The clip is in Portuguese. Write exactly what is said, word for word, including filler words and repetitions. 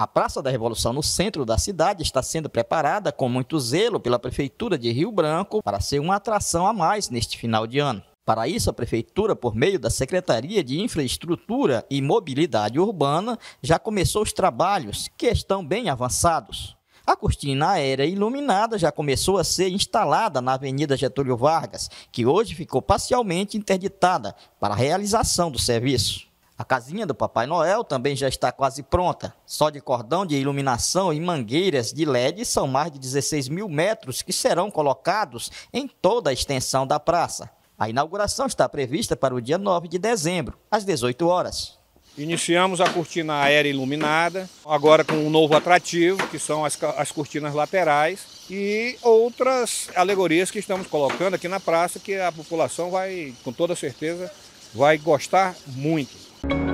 A Praça da Revolução, no centro da cidade, está sendo preparada com muito zelo pela Prefeitura de Rio Branco para ser uma atração a mais neste final de ano. Para isso, a Prefeitura, por meio da Secretaria de Infraestrutura e Mobilidade Urbana, já começou os trabalhos, que estão bem avançados. A cortina aérea iluminada já começou a ser instalada na Avenida Getúlio Vargas, que hoje ficou parcialmente interditada para a realização do serviço. A casinha do Papai Noel também já está quase pronta. Só de cordão de iluminação e mangueiras de L E D são mais de dezesseis mil metros que serão colocados em toda a extensão da praça. A inauguração está prevista para o dia nove de dezembro, às dezoito horas. Iniciamos a cortina aérea iluminada, agora com um novo atrativo, que são as, as cortinas laterais e outras alegorias que estamos colocando aqui na praça, que a população vai, com toda certeza, vai gostar muito.